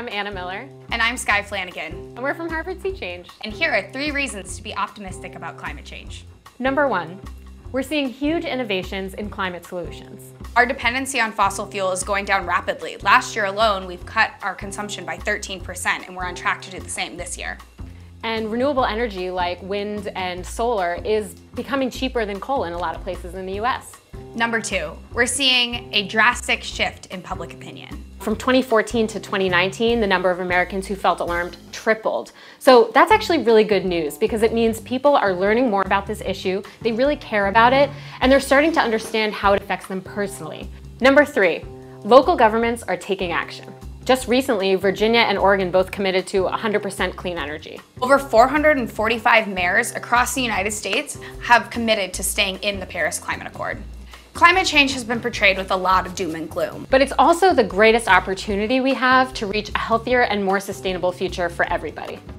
I'm Anna Miller. And I'm Skye Flanigan. And we're from Harvard Sea Change. And here are 3 reasons to be optimistic about climate change. Number 1, we're seeing huge innovations in climate solutions. Our dependency on fossil fuel is going down rapidly. Last year alone, we've cut our consumption by 13%, and we're on track to do the same this year. And renewable energy like wind and solar is becoming cheaper than coal in a lot of places in the US. Number 2, we're seeing a drastic shift in public opinion. From 2014 to 2019, the number of Americans who felt alarmed tripled. So that's actually really good news because it means people are learning more about this issue, they really care about it, and they're starting to understand how it affects them personally. Number 3, local governments are taking action. Just recently, Virginia and Oregon both committed to 100% clean energy. Over 445 mayors across the United States have committed to staying in the Paris Climate Accord. Climate change has been portrayed with a lot of doom and gloom. But it's also the greatest opportunity we have to reach a healthier and more sustainable future for everybody.